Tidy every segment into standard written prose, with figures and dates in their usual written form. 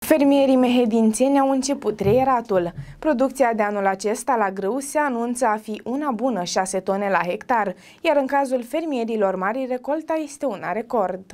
Fermierii mehedințeni au început treieratul. Producția de anul acesta la grâu se anunță a fi una bună, 6 tone la hectar, iar în cazul fermierilor mari, recolta este una record.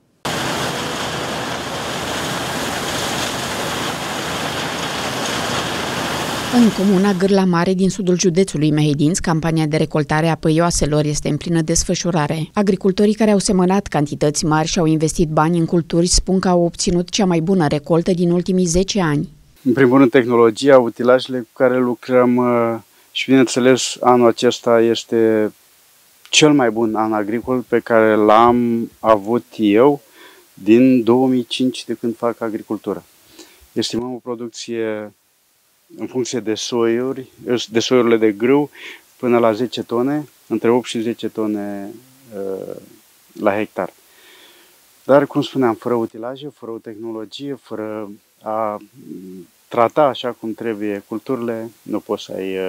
În comuna Gârla Mare din sudul județului Mehedinți, campania de recoltare a păioaselor este în plină desfășurare. Agricultorii care au semănat cantități mari și au investit bani în culturi spun că au obținut cea mai bună recoltă din ultimii 10 ani. În primul rând, tehnologia, utilajele cu care lucrăm și, bineînțeles, anul acesta este cel mai bun an agricol pe care l-am avut eu din 2005, de când fac agricultură. Estimăm o producție în funcție de soiuri, de soiurile de grâu, până la 10 tone, între 8 și 10 tone la hectar. Dar, cum spuneam, fără utilaje, fără o tehnologie, fără a trata așa cum trebuie culturile, nu poți să ai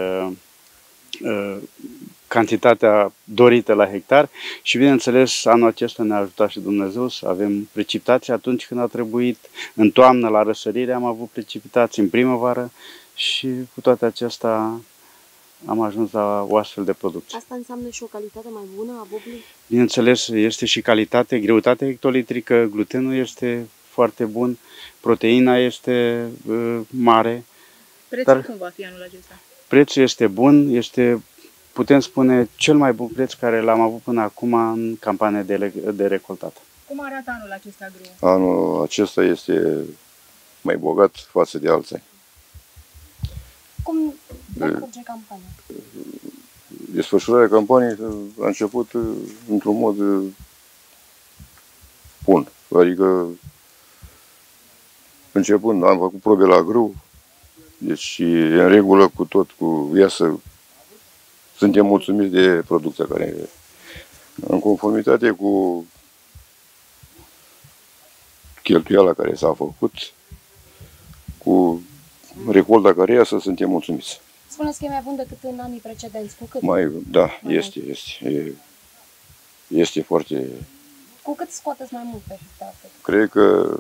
cantitatea dorită la hectar și, bineînțeles, anul acesta ne-a ajutat și Dumnezeu să avem precipitații atunci când a trebuit. În toamnă, la răsărire, am avut precipitații, în primăvară și cu toate acestea am ajuns la o astfel de producție. Asta înseamnă și o calitate mai bună a boblului? Bineînțeles, este și calitate, greutatea hectolitrică, glutenul este foarte bun, proteina este mare. Prețul cum va fi anul acesta? Prețul este bun, este, putem spune, cel mai bun preț care l-am avut până acum în campania de recoltat. Cum arată anul acesta grâu? Anul acesta este mai bogat față de alții. Cum decurge campania? Desfășurarea campaniei a început într-un mod bun. Adică, începând, am făcut probe la grâu, deci în regulă cu tot, cu viață, suntem mulțumiți de producția care, în conformitate cu cheltuiala care s-a făcut, cu recolta care iasă, suntem mulțumiți. Spuneți că e mai bun decât în anii precedenți. Cu cât? Da, este foarte... Cu cât scoateți mai mult pe hectar? Cred că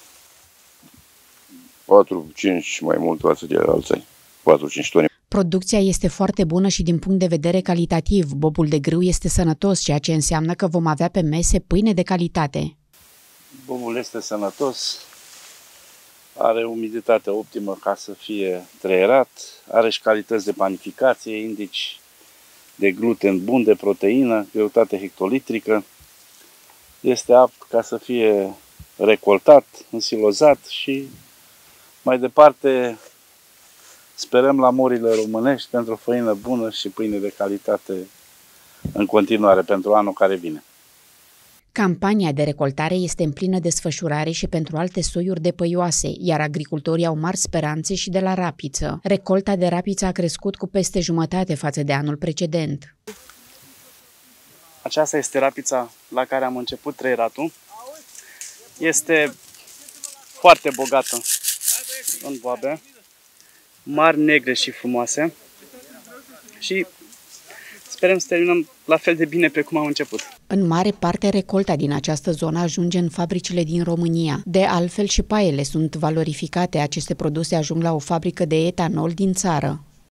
4-5 mai mult față de alți ani. 4-5 tone. Producția este foarte bună și din punct de vedere calitativ. Bobul de grâu este sănătos, ceea ce înseamnă că vom avea pe mese pâine de calitate. Bobul este sănătos, are umiditate optimă ca să fie treierat, are și calități de panificație, indici de gluten bun, de proteină, greutate hectolitrică. Este apt ca să fie recoltat, însilozat și mai departe sperăm la morile românești pentru o făină bună și pâine de calitate în continuare pentru anul care vine. Campania de recoltare este în plină desfășurare și pentru alte soiuri de păioase, iar agricultorii au mari speranțe și de la rapiță. Recolta de rapiță a crescut cu peste jumătate față de anul precedent. Aceasta este rapița la care am început treieratul. Este foarte bogată în boabe, mari, negre și frumoase și sperăm să terminăm la fel de bine pe cum am început. În mare parte, recolta din această zonă ajunge în fabricile din România. De altfel și paiele sunt valorificate. Aceste produse ajung la o fabrică de etanol din țară.